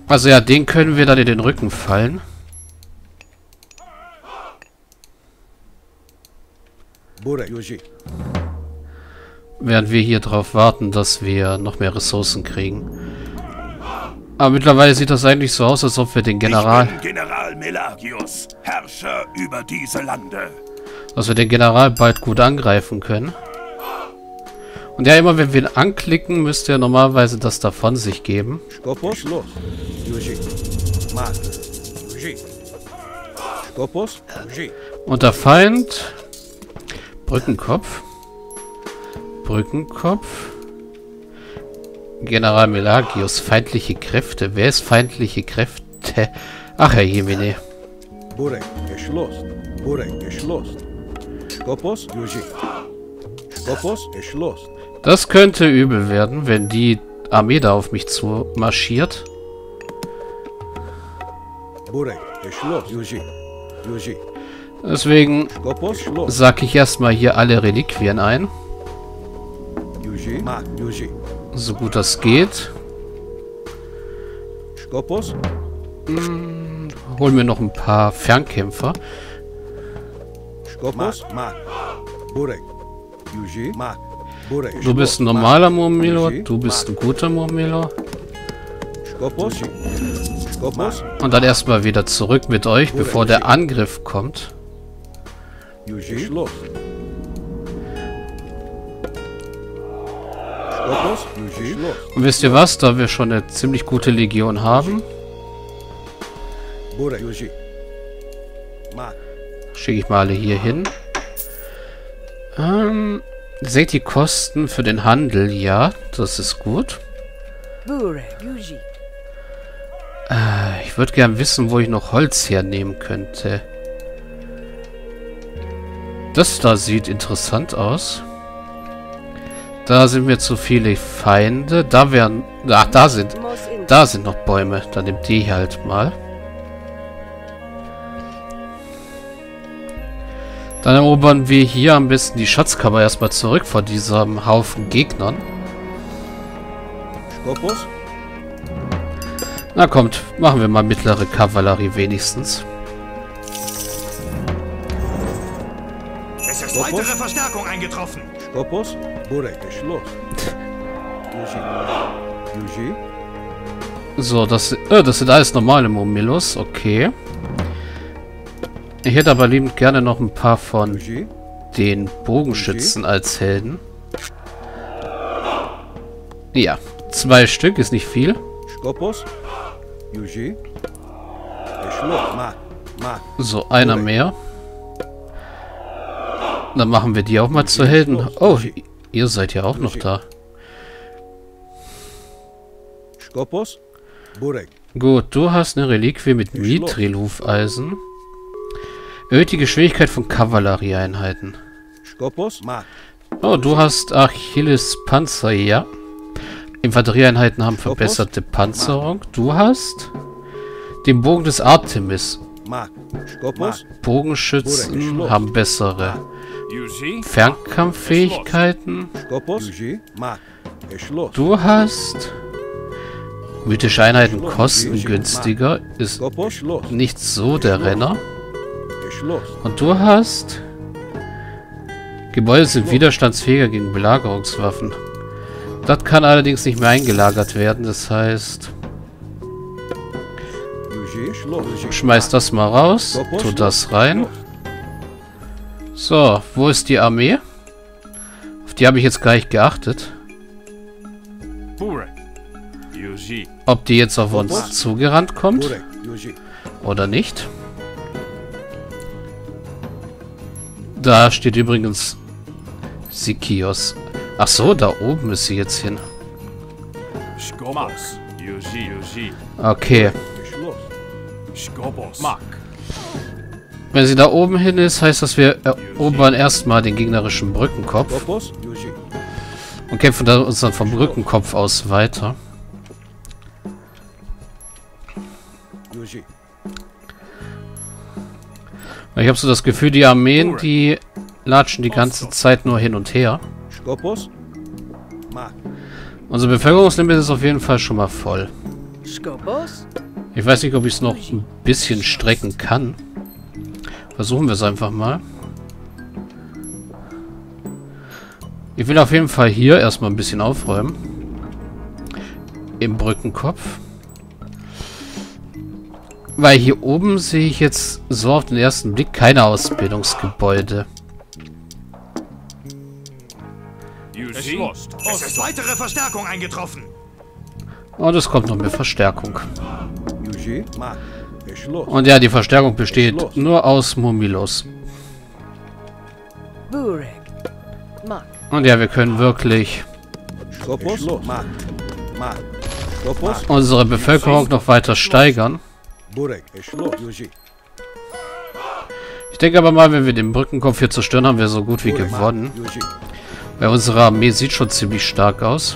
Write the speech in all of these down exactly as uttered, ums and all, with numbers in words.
Also ja, den können wir dann in den Rücken fallen. Während wir hier drauf warten, dass wir noch mehr Ressourcen kriegen. Aber mittlerweile sieht das eigentlich so aus, als ob wir den General... Ich bin General Melagius, Herrscher über diese Lande. Dass wir den General bald gut angreifen können. Und ja, immer wenn wir ihn anklicken, müsste er normalerweise das da von sich geben. Und der Feind... Brückenkopf. Brückenkopf. General Melagius, feindliche Kräfte. Wer ist feindliche Kräfte? Ach, Herr Jemine. Das könnte übel werden, wenn die Armee da auf mich zu marschiert. Deswegen sag ich erstmal hier alle Reliquien ein. So gut das geht. Hm, holen wir noch ein paar Fernkämpfer. Du bist ein normaler Murmilor, du bist ein guter Murmilor. Und dann erstmal wieder zurück mit euch, bevor der Angriff kommt. Und wisst ihr was, da wir schon eine ziemlich gute Legion haben, schicke ich mal alle hier hin. Ähm, seht die Kosten für den Handel, ja, das ist gut. Äh, ich würde gern wissen, wo ich noch Holz hernehmen könnte. Das da sieht interessant aus. Da sind mir zu viele Feinde. Da wären... Ach, da sind... Da sind noch Bäume. Dann nehmt die halt mal. Dann erobern wir hier am besten die Schatzkammer erstmal zurück vor diesem Haufen Gegnern. Na kommt, machen wir mal mittlere Kavallerie wenigstens. Es ist weitere Verstärkung eingetroffen. So, das, äh, das sind alles normale Murmillos, okay. Ich hätte aber liebend gerne noch ein paar von den Bogenschützen als Helden. Ja, zwei Stück ist nicht viel. So, einer mehr. Dann machen wir die auch mal zu Helden. Oh, ihr seid ja auch noch da. Gut, du hast eine Reliquie mit Mithril-Hufeisen. Erhöht die Geschwindigkeit von Kavallerieeinheiten. Oh, du hast Achilles Panzer, ja. Infanterieeinheiten haben verbesserte Panzerung. Du hast den Bogen des Artemis. Bogenschützen haben bessere Fernkampffähigkeiten. Du hast mythische Einheiten kostengünstiger. Ist nicht so der Renner. Und du hast Gebäude sind widerstandsfähiger gegen Belagerungswaffen. Das kann allerdings nicht mehr eingelagert werden. Das heißt, schmeiß das mal raus. Tu das rein. So, wo ist die Armee? Auf die habe ich jetzt gar nicht geachtet. Ob die jetzt auf uns zugerannt kommt oder nicht. Da steht übrigens Sikios. Ach so, da oben ist sie jetzt hin. Okay. Wenn sie da oben hin ist, heißt das, wir erobern erstmal den gegnerischen Brückenkopf. Und kämpfen dann uns dann vom Brückenkopf aus weiter. Ich habe so das Gefühl, die Armeen, die latschen die ganze Zeit nur hin und her. Unser Bevölkerungslimit ist auf jeden Fall schon mal voll. Ich weiß nicht, ob ich es noch ein bisschen strecken kann. Versuchen wir es einfach mal. Ich will auf jeden Fall hier erstmal ein bisschen aufräumen. Im Brückenkopf. Weil hier oben sehe ich jetzt so auf den ersten Blick keine Ausbildungsgebäude. Es ist weitere Verstärkung eingetroffen. Und es kommt noch mehr Verstärkung. Und ja, die Verstärkung besteht nur aus Murmilos. Und ja, wir können wirklich unsere Bevölkerung noch weiter steigern. Ich denke aber mal, wenn wir den Brückenkopf hier zerstören, haben wir so gut wie gewonnen. Weil unsere Armee sieht schon ziemlich stark aus.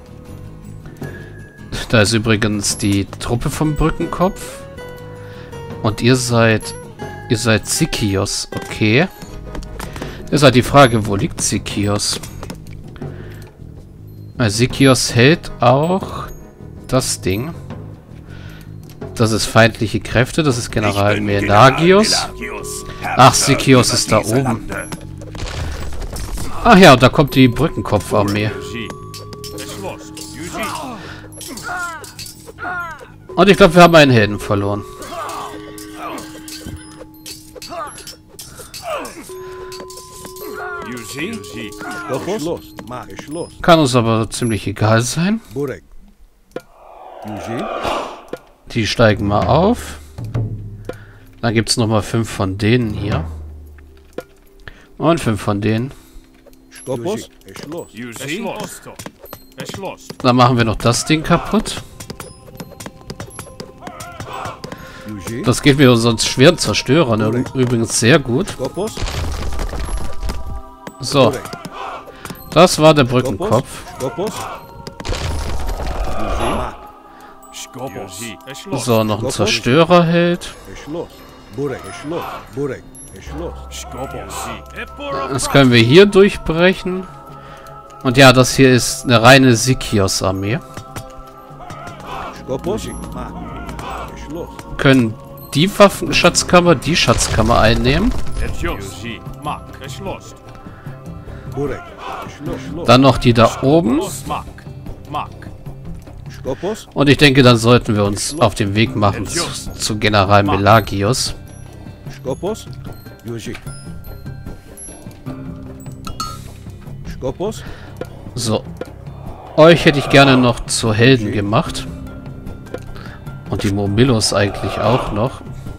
Da ist übrigens die Truppe vom Brückenkopf. Und ihr seid... Ihr seid Sikios, okay. Ist halt die Frage, wo liegt Sikios? Sikios hält auch das Ding. Das ist feindliche Kräfte, das ist General Melagios. Ach, Sikios ist da oben. Ach ja, und da kommt die Brückenkopfarmee. Und ich glaube, wir haben einen Helden verloren. Kann uns aber ziemlich egal sein. Die steigen mal auf. Dann gibt es nochmal fünf von denen hier. Und fünf von denen. Dann machen wir noch das Ding kaputt. Das geht mit unseren schweren Zerstörern übrigens sehr gut. So. Das war der Brückenkopf. So, noch ein Zerstörerheld. Das können wir hier durchbrechen. Und ja, das hier ist eine reine Sikios-Armee. Können die Waffenschatzkammer die Schatzkammer einnehmen. Dann noch die da oben. Und ich denke, dann sollten wir uns auf den Weg machen zu, zu General Melagios. So. Euch hätte ich gerne noch zu Helden gemacht. Und die Murmilos eigentlich auch noch.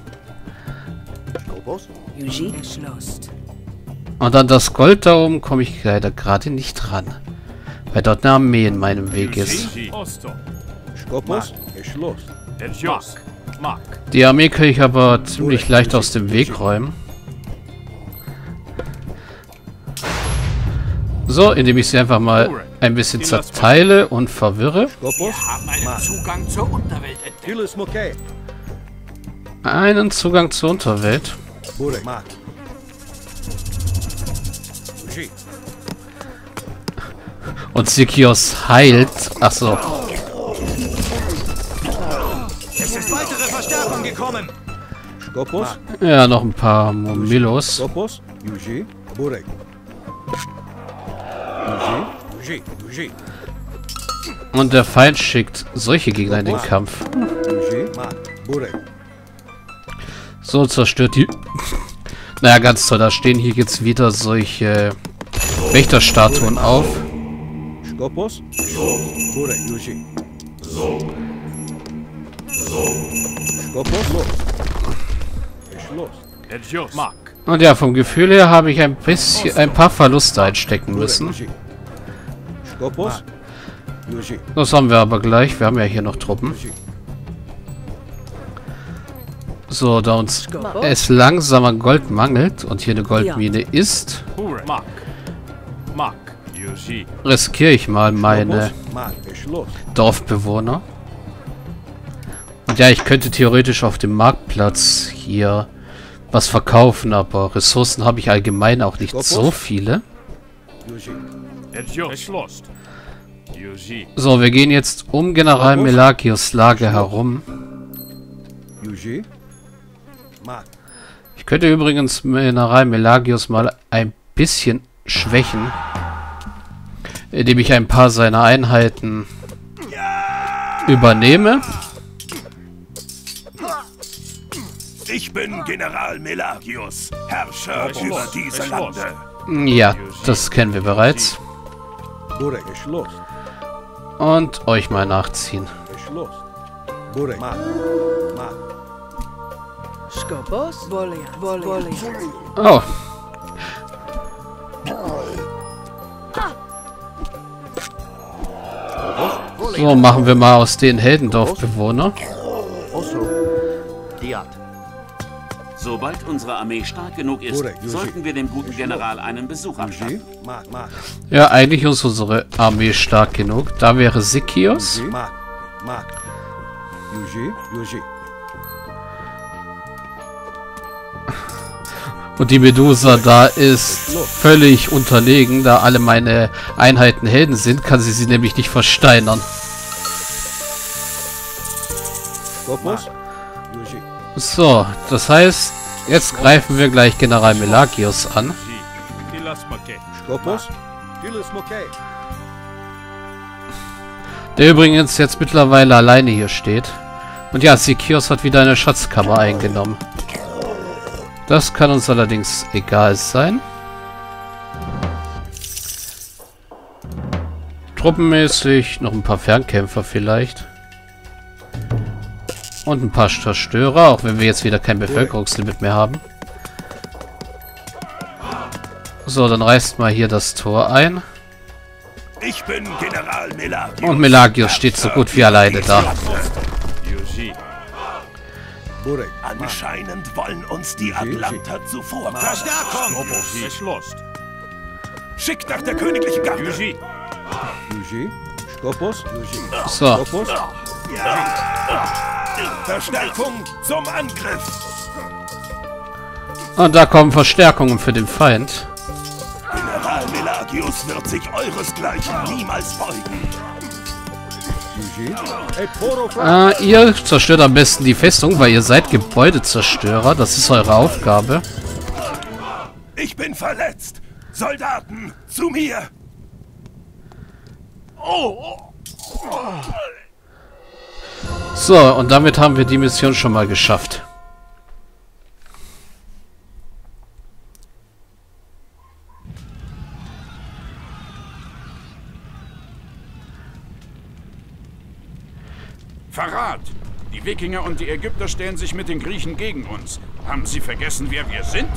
Und dann das Gold da oben komme ich leider gerade nicht ran. Weil dort eine Armee in meinem Weg ist. Die Armee kann ich aber ziemlich leicht aus dem Weg räumen. So, indem ich sie einfach mal ein bisschen zerteile und verwirre. Wir haben einen Zugang zur Unterwelt entdeckt. Einen Zugang zur Unterwelt. Und Sikios heilt. Achso. Es ist weitere Verstärkung gekommen. Ja, noch ein paar Murmilos. Und der Feind schickt solche Gegner in den Kampf. So, zerstört die... Naja, ganz toll. Da stehen hier jetzt wieder solche Wächterstatuen auf. Und ja, vom Gefühl her habe ich ein bisschen, ein paar Verluste einstecken müssen. Das haben wir aber gleich. Wir haben ja hier noch Truppen. So, da uns es langsam an Gold mangelt und hier eine Goldmine ist, riskiere ich mal meine Dorfbewohner. Und ja, ich könnte theoretisch auf dem Marktplatz hier was verkaufen, aber Ressourcen habe ich allgemein auch nicht so viele. So, wir gehen jetzt um General Melagios Lager herum. Ich könnte übrigens General Melagios mal ein bisschen schwächen, indem ich ein paar seiner Einheiten übernehme. Ich bin General Melagios, Herrscher über diese Lande. Ja, das kennen wir bereits. Und euch mal nachziehen. Oh. So, machen wir mal aus den Heldendorf-Bewohner. Sobald unsere Armee stark genug ist, sollten wir dem guten General einen Besuch abstatten. Ja, eigentlich ist unsere Armee stark genug. Da wäre Sikios. Und die Medusa da ist völlig unterlegen, da alle meine Einheiten Helden sind, kann sie sie nämlich nicht versteinern. So, das heißt, jetzt greifen wir gleich General Melagios an. Der übrigens jetzt mittlerweile alleine hier steht. Und ja, Sikios hat wieder eine Schatzkammer eingenommen. Das kann uns allerdings egal sein. Truppenmäßig noch ein paar Fernkämpfer vielleicht. Und ein paar Zerstörer, auch wenn wir jetzt wieder kein Bevölkerungslimit mehr haben. So, dann reißt mal hier das Tor ein. Ich bin General Melagios. Und Melagios steht so gut wie alleine da. Anscheinend wollen uns die Atlanter zuvor. Verstärkung! Schickt nach der königlichen Garde. So. Verstärkung zum Angriff. Und da kommen Verstärkungen für den Feind. General Melagios wird sich euresgleichen niemals beugen. Äh, ihr zerstört am besten die Festung, weil ihr seid Gebäudezerstörer. Das ist eure Aufgabe. Ich bin verletzt. Soldaten, zu mir. Oh. So, und damit haben wir die Mission schon mal geschafft. Verrat! Die Wikinger und die Ägypter stellen sich mit den Griechen gegen uns. Haben Sie vergessen, wer wir sind?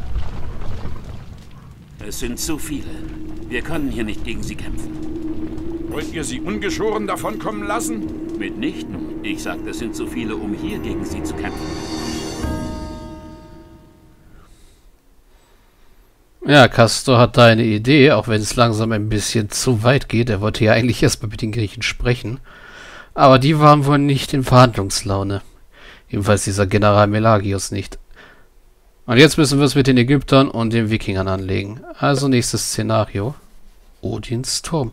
Es sind zu viele. Wir können hier nicht gegen sie kämpfen. Wollt ihr sie ungeschoren davonkommen lassen? Mitnichten. Ich sagte, es sind zu viele, um hier gegen sie zu kämpfen. Ja, Castor hat da eine Idee, auch wenn es langsam ein bisschen zu weit geht. Er wollte ja eigentlich erstmal mit den Griechen sprechen. Aber die waren wohl nicht in Verhandlungslaune. Jedenfalls dieser General Melagios nicht. Und jetzt müssen wir es mit den Ägyptern und den Wikingern anlegen. Also nächstes Szenario. Odins Turm.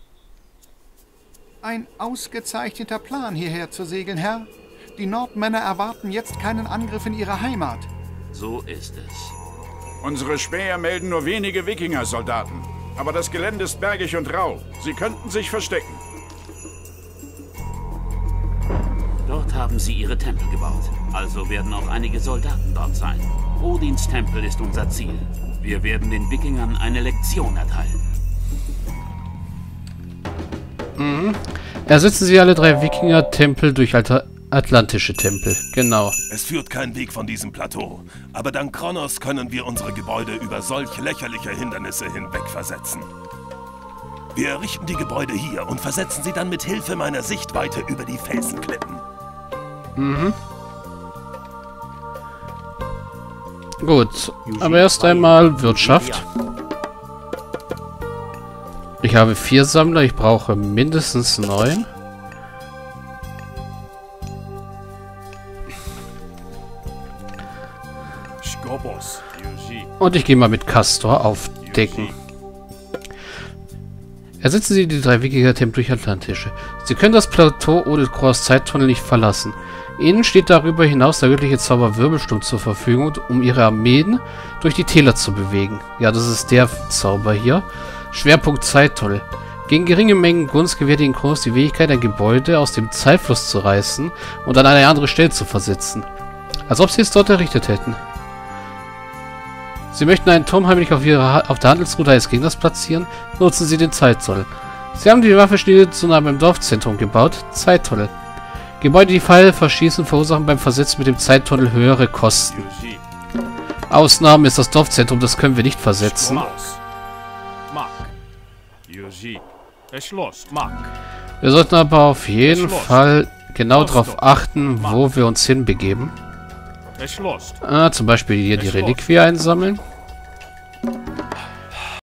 Ein ausgezeichneter Plan, hierher zu segeln, Herr. Die Nordmänner erwarten jetzt keinen Angriff in ihre Heimat. So ist es. Unsere Späher melden nur wenige Wikinger-Soldaten. Aber das Gelände ist bergig und rau. Sie könnten sich verstecken. Dort haben sie ihre Tempel gebaut. Also werden auch einige Soldaten dort sein. Odins Tempel ist unser Ziel. Wir werden den Wikingern eine Lektion erteilen. Mhm. Ersetzen Sie alle drei Wikinger-Tempel durch alte atlantische Tempel. Genau. Es führt kein Weg von diesem Plateau. Aber dank Kronos können wir unsere Gebäude über solch lächerliche Hindernisse hinweg versetzen. Wir errichten die Gebäude hier und versetzen sie dann mit Hilfe meiner Sichtweite über die Felsenklippen. Mhm. Gut, aber erst einmal Wirtschaft. Ich habe vier Sammler, ich brauche mindestens neun. Und ich gehe mal mit Castor aufdecken. Ersetzen Sie die drei Wikinger-Tempel durch Atlantische. Sie können das Plateau Odelcross Zeittunnel nicht verlassen. Ihnen steht darüber hinaus der göttliche Zauber Wirbelsturm zur Verfügung, um Ihre Armeen durch die Täler zu bewegen. Ja, das ist der Zauber hier. Schwerpunkt Zeittunnel. Gegen geringe Mengen Gunst gewährt Ihnen Kronos die Fähigkeit, ein Gebäude aus dem Zeitfluss zu reißen und an eine andere Stelle zu versetzen. Als ob Sie es dort errichtet hätten. Sie möchten einen Turm heimlich auf, ihrer, auf der Handelsroute eines Gegners platzieren, nutzen Sie den Zeittunnel. Sie haben die Waffenschmiede zu nah beim Dorfzentrum gebaut, Zeittunnel. Gebäude, die Pfeile verschießen, verursachen beim Versetzen mit dem Zeittunnel höhere Kosten. Ausnahmen ist das Dorfzentrum, das können wir nicht versetzen. Wir sollten aber auf jeden Fall genau darauf achten, wo wir uns hinbegeben. Ah, zum Beispiel hier die Reliquie einsammeln.